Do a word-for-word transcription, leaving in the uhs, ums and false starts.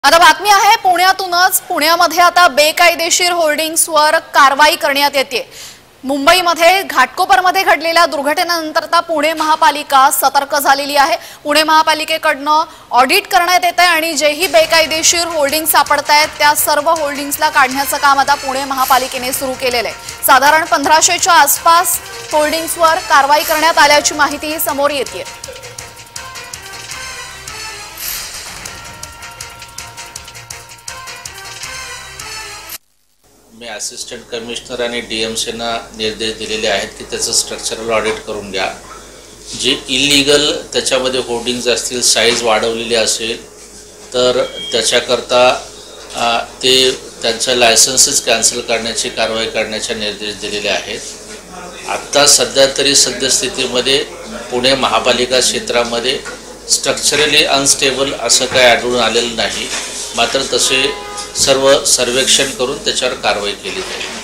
आता बातमी आहे पुण्यातूनच। पुण्यामध्ये आता बेकायदेशीर होर्डिंग्सवर कारवाई करण्यात येते। मुंबईमध्ये घाटकोपरमध्ये घडलेल्या दुर्घटनेनंतर आता पुणे महापालिका सतर्क झालेली आहे। पुणे महापालिकेकडनं ऑडिट करण्यात येत आहे आणि जेही बेकायदेशीर होर्डिंग सापडतायत त्या सर्व होर्डिंग्सला काढण्याचं काम आता पुणे महापालिकेने सुरू केलेलं आहे। साधारण पंधराशेच्या आसपास होर्डिंग्सवर कारवाई करण्यात आल्याची माहिती समोर येते। मी असिस्टंट कमिशनर आणि डीएमसीना निर्देश दिलेले आहेत की त्याचं स्ट्रक्चरल ऑडिट करून घ्या। जे इलिगल त्याच्यामध्ये होर्डिंग्स असतील, साईज वाढवलेली असेल तर त्याच्याकरता ते त्यांचं लायसन्सेस कॅन्सल करण्याची कारवाई करण्याचे निर्देश दिलेले आहेत। आत्ता सध्या तरी सद्यस्थितीमध्ये पुणे महापालिका क्षेत्रामध्ये स्ट्रक्चरली अनस्टेबल असं काही आढळून आलेलं नाही, मात्र तसे सर्व सर्वेक्षण करून त्याच्यावर कारवाई केली जाईल।